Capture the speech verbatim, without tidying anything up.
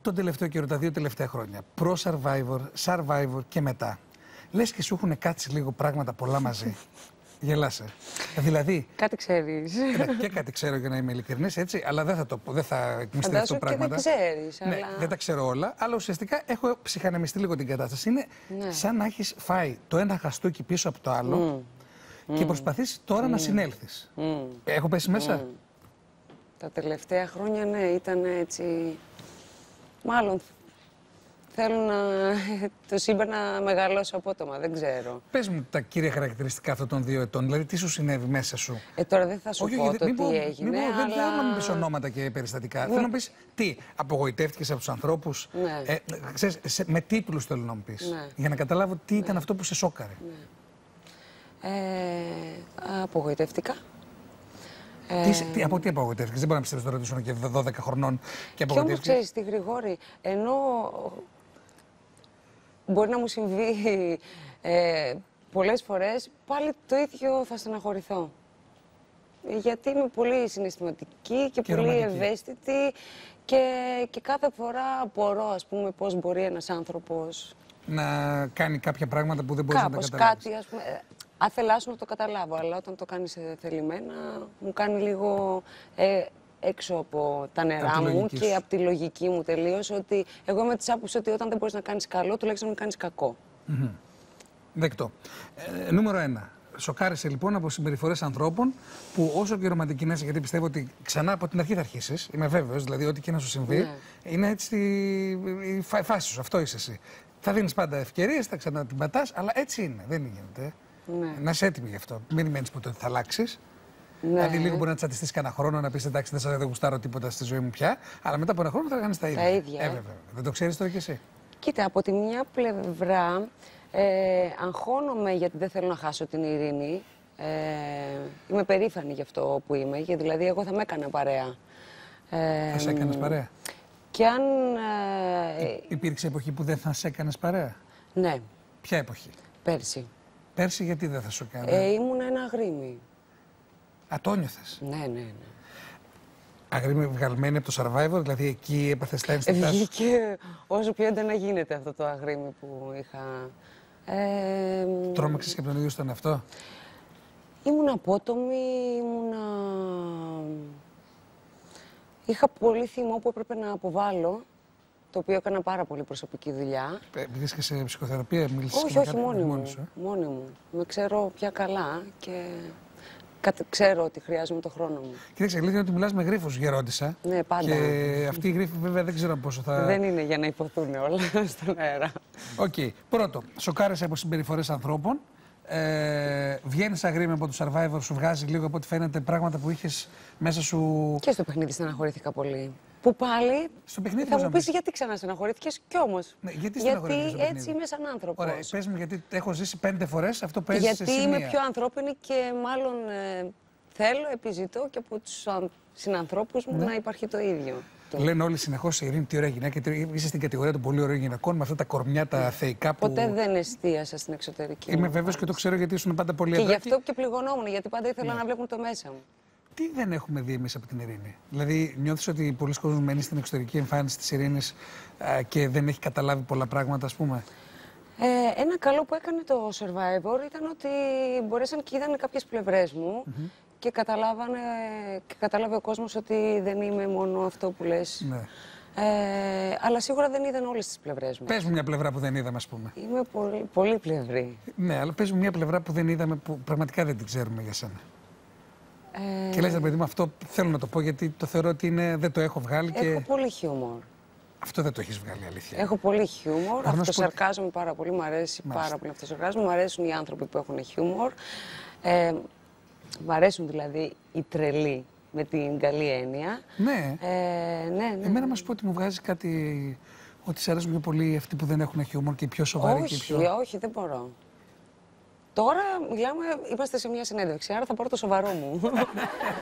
τον τελευταίο καιρό, τα δύο τελευταία χρόνια, προ-Survivor, Survivor και μετά, λες και σου έχουν κάτσει λίγο πράγματα πολλά μαζί. Γελάσαι. Δηλαδή. Κάτι ξέρεις. Και κάτι ξέρω για να είμαι ειλικρινής, έτσι, αλλά δεν θα το πω, δεν θα μυστηρευτώ πράγματα. Και δεν ξέρεις. Ναι, αλλά... δεν τα ξέρω όλα, αλλά ουσιαστικά έχω ψυχανεμιστεί λίγο την κατάσταση. Είναι ναι. σαν να έχεις φάει το ένα χαστούκι πίσω από το άλλο mm. και προσπαθείς τώρα mm. να συνέλθεις. Mm. Έχω πέσει μέσα. Mm. Τα τελευταία χρόνια, ναι, ήταν έτσι. Μάλλον. Θέλω να το σύμπαν να μεγαλώσω απότομα, δεν ξέρω. Πες μου τα κύρια χαρακτηριστικά αυτών των δύο ετών, δηλαδή τι σου συνέβη μέσα σου. Ε, τώρα δεν θα σου όχι, πω όχι, το μην τι πω, έγινε, μην πω, αλλά... Δεν θέλω να μην πεις ονόματα και περιστατικά. Ναι. Θέλω να πεις τι, απογοητεύτηκες από τους ανθρώπους. Ναι. Ε, ξέρεις, σε, με τίτλους θέλω να μου πεις, ναι. για να καταλάβω τι ναι. ήταν αυτό που σε σόκαρε. Ναι. Ε, απογοητεύτηκα. Τι, τι, από τι απογοητεύτηκες, δεν μπορώ να πιστεύω τώρα ότι ήσουν και δώδεκα χρονών και απογοητεύτηκες. Και όμως ξέρεις, τη Γρηγόρη, ενώ μπορεί να μου συμβεί ε, πολλές φορές, πάλι το ίδιο θα στεναχωρηθώ. Γιατί είμαι πολύ συναισθηματική και, και πολύ ρομαντική. Ευαίσθητη και, και κάθε φορά απορώ, ας πούμε, πώς μπορεί ένας άνθρωπος να κάνει κάποια πράγματα που δεν μπορείς να τα καταλάβεις. Κάτι, ας πούμε, άθελά σου να το καταλάβω, αλλά όταν το κάνεις θελημένα, μου κάνει λίγο ε, έξω από τα νερά μου και από τη λογική μου τελείως, ότι εγώ είμαι της άποψης ότι όταν δεν μπορείς να κάνεις καλό, τουλάχιστον να κάνεις κακό. Mm-hmm. Δεκτό. Ε, νούμερο ένα. Σοκάρισε λοιπόν από συμπεριφορές ανθρώπων που όσο και ρομαντική να είσαι, γιατί πιστεύω ότι ξανά από την αρχή θα αρχίσεις, είμαι βέβαιος, δηλαδή ό,τι και να σου συμβεί, ναι. είναι έτσι η φάση σου, αυτό είσαι εσύ. Θα δίνεις πάντα ευκαιρίες, θα ξανά την πατάς, αλλά έτσι είναι, δεν γίνεται. Ναι. Να είσαι έτοιμη γι' αυτό. Μην μένεις ποτέ ότι θα αλλάξεις. Ναι. Δηλαδή, λίγο μπορεί να τσατιστείς κανένα χρόνο, να πεις εντάξει, δεν δεν γουστάρω τίποτα στη ζωή μου πια, αλλά μετά από ένα χρόνο θα κάνεις τα ίδια. Τα ίδια. Ε, βέβαια. Δεν το ξέρεις τώρα κι εσύ. Κοίτα, από τη μια πλευρά ε, αγχώνομαι γιατί δεν θέλω να χάσω την ειρήνη. Ε, είμαι περήφανη γι' αυτό που είμαι, γιατί δηλαδή εγώ θα με έκανα παρέα. Ε, θα σε έκανες παρέα. Και αν. Ε, Υπήρξε εποχή που δεν θα σε έκανες παρέα. Ναι. Ποια εποχή? Πέρσι. Πέρσι γιατί δεν θα σου έκανε? Ε, ήμουν ένα αγρίμι. Α, το νιώθες? Ναι, ναι, ναι. Αγρίμι βγαλμένη από το Survivor, δηλαδή εκεί έπαθες τα ένστικτά σου? Βγήκε όσο πιο έντονα γίνεται αυτό το αγρίμι που είχα. Ε, Τρόμαξες και από τον ίδιο στον εαυτό? Ήμουν απότομη, ήμουνα... Είχα πολύ θυμό που έπρεπε να αποβάλω, το οποίο έκανα πάρα πολύ προσωπική δουλειά. Πήγες και σε ψυχοθεραπεία, μίλησες? Όχι, όχι, μόνη μου. Μόνη σου, ε? Μόνη μου. Με ξέρω πια καλά και ξέρω ότι χρειάζομαι το χρόνο μου. Κοίταξε, αλήθεια είναι ότι μιλάς με γρίφους, γερόντισα. Ναι, πάντα. Και αυτοί οι γρίφοι βέβαια δεν ξέρω πόσο θα... Δεν είναι για να υποθούν όλα στον αέρα. Οκ. Okay. Πρώτο, σοκάρεσαι από συμπεριφορές ανθρώπων. Ε, βγαίνεις αγρίμη από το Survivor, σου βγάζει λίγο από ό,τι φαίνεται πράγματα που είχες μέσα σου. Και στο παιχνίδι στεναχωρήθηκα πολύ. Που πάλι στο παιχνίδι θα μου πεις γιατί ξανά στεναχωρήθηκες κι όμως. Ναι, γιατί γιατί έτσι είμαι σαν άνθρωπος. Ωραία, πες μου γιατί έχω ζήσει πέντε φορές αυτό που έζησες Γιατί εσύ είμαι μία. πιο ανθρώπινη και μάλλον ε, θέλω, επιζητώ και από τους συνανθρώπους μου ναι. να υπάρχει το ίδιο. Λένε όλοι συνεχώς η Ειρήνη τι ωραία γυναίκα, είσαι στην κατηγορία των πολύ ωραίων γυναικών με αυτά τα κορμιά τα θεϊκά που. Ποτέ δεν εστίασα στην εξωτερική. Είμαι βέβαιος και το ξέρω γιατί ήσουν πάντα πολύ και εδώ. Και γι' αυτό και πληγωνόμουν, γιατί πάντα ήθελα ναι. να βλέπουν το μέσα μου. Τι δεν έχουμε δει εμείς από την Ειρήνη? Δηλαδή, νιώθεις ότι πολλοί κόσμοι μένει στην εξωτερική εμφάνιση της Ειρήνης α, και δεν έχει καταλάβει πολλά πράγματα, ας πούμε? Ε, ένα καλό που έκανε το Survivor ήταν ότι μπορέσαν και είδαν κάποιες πλευρές μου. Mm-hmm. Και, καταλάβανε, και κατάλαβε ο κόσμος ότι δεν είμαι μόνο αυτό που λες. Ναι. Ε, αλλά σίγουρα δεν είδαν όλες τις πλευρές μου. Πες μου μια πλευρά που δεν είδαμε, ας πούμε. Είμαι πολύ, πολύ πλευρή. Ναι, αλλά πες μου μια πλευρά που δεν είδαμε, που πραγματικά δεν την ξέρουμε για σένα. Ε... Και λες, ρε παιδί μου, αυτό θέλω να το πω γιατί το θεωρώ ότι είναι, δεν το έχω βγάλει. Έχω και... πολύ χιούμορ. Αυτό δεν το έχεις βγάλει, αλήθεια. Έχω πολύ χιούμορ. Αυτό αυτοσαρκάζομαι πάρα πολύ. Μου αρέσει Μάλιστα. πάρα πολύ αυτοσαρκάζομαι. Μου αρέσουν οι άνθρωποι που έχουν χιούμορ. Ε, Μ' αρέσουν δηλαδή οι τρελοί με την καλή έννοια. Ναι. Ε, ναι, ναι. Εμένα να σου πω ότι μου βγάζει κάτι. Ότι σε αρέσουν πιο πολύ αυτοί που δεν έχουν χιούμορ και πιο σοβαροί. Όχι, και πιο... όχι, δεν μπορώ. Τώρα μιλάμε, είμαστε σε μια συνέντευξη, άρα θα πάρω το σοβαρό μου.